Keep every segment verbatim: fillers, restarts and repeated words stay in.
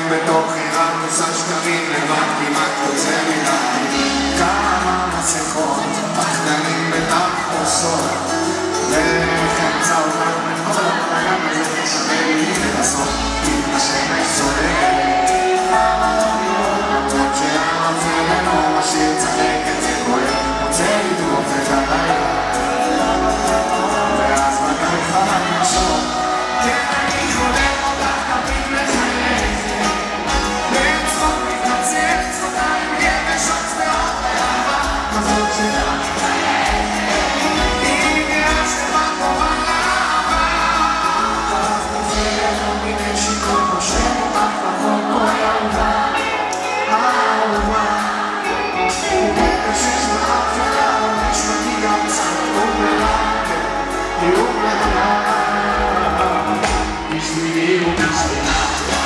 בתוכי רק עושה שקרים לבד כמעט יוצא מדעתי כמה מסכות, פחדנים בתחפושות דרך אמצע אותם לכל הפרגם הזה תשווה לי לבסוף אם השמש צוללת שהאוויר אינו משאיר צחקת זה כואב רוצה לדרוך את הלילה ואז מתי חלק משוב כן אני חולם אותך תמיד מחייכת לצחוק מתנצל צחוקיים יבשות צבעות באהבה כזאת שלך היא גאה שבטובה לאהבה אז נופלת לא מיני שיקות נושם אותך לחוק כל אהובה אהובה ובקשש באפלה נשמתי גם קצת אומללה היא אומללה בשבילי ובשבילה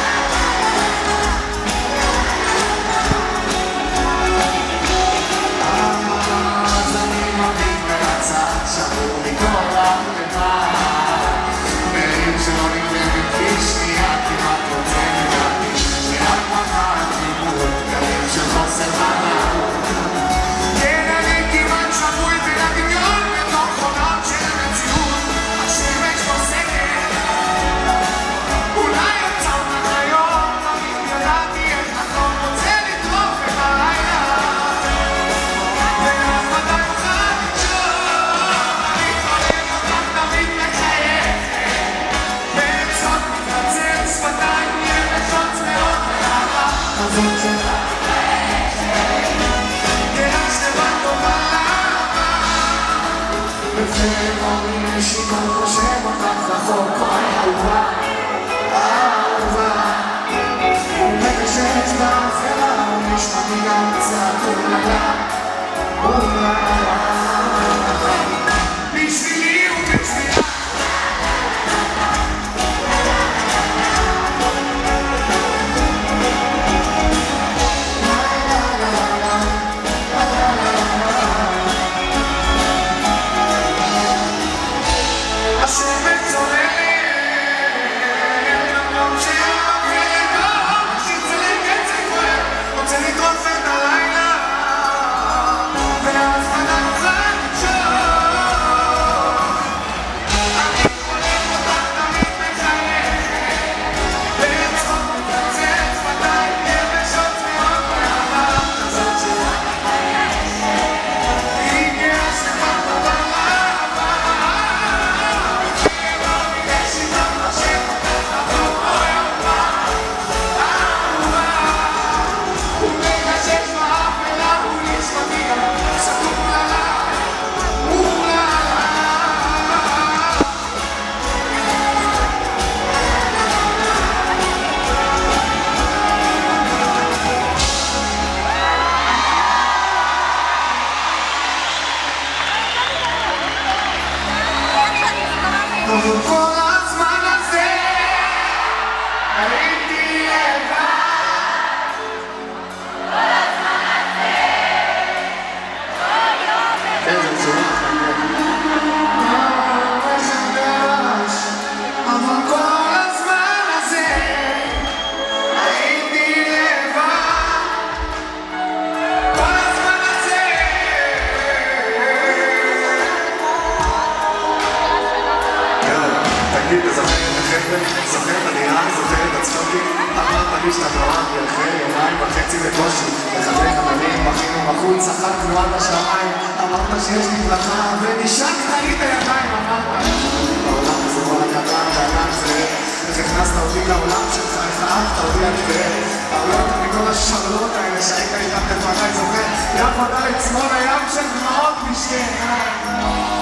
אז אני מביט מהצד שבור לי כל לבד בעיר שלא נגלמת כי שנייה כמעט רוצה לדעתי שרק מחר דיבור גלים של חוסר מנהות כן אני כמעט שבוי בין הדמיון בתוך חונות של המציאות השמש פוסקת אולי יצא אותך היום תמיד ידעתי איך נכון רוצה לטרוף את הלילה ואז מתי אוכל לנשום אני חולם אותך תמיד מחייכת באמצעות מתנצל שפתיים יבשות צמאות באהבה כזאת שלך גאה שבטובה לאהבה בפרק אומרים לשיקות חושב אותך רחוק כל אהובה אהובה ומקשש באפלה ונשמתי גם קצת אומללה אומללה בשבילי ובשבילה השמש צוללת למרות שהאוויר אינו משאיר צלקת זה כואב רוצה לטרוף את הלילה ואז מתי אוכל לנשום אני חולם אותך תמיד מחייכת בצחוק מתנצל שפתיים יבשות צמאות באהבה כזאת שלך היא גאה שבטובה לאהבה עבור כל הזמן הזה הייתי לבד כל הזמן הזה כל יום מחדש עבור כל הזמן הזה הייתי לבד כל הזמן הזה תגיד, אתה זוכר את החבר'ה? זוכר את הדירה? זוכר את הצחוקים? אמרת לי שאתה נורא ואחרי יומיים וחצי בקושי לחדק אבנים, בכינו בחוץ, צחקנו עד השמיים אמרת שיש לי ברכה ונשקת לי את הידיים אמרת בעולם הזה כל הקטן והענק זה איך הכנסת אותי לעולם שלך, איך אהבת אותי עד כאב הרבה יותר מכל השרלות האלה שהיית איתן לפניי זוכר יפת על עצמון הים של דמעות משקי עיניים